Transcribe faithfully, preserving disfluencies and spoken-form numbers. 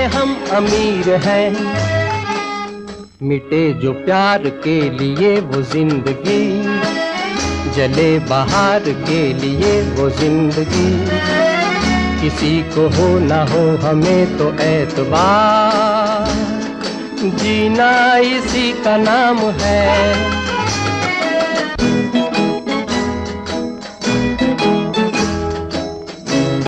हम अमीर हैं। मिटे जो प्यार के लिए वो जिंदगी, जले बहार के लिए वो जिंदगी। किसी को हो ना हो हमें तो एतबार, जीना इसी का नाम है।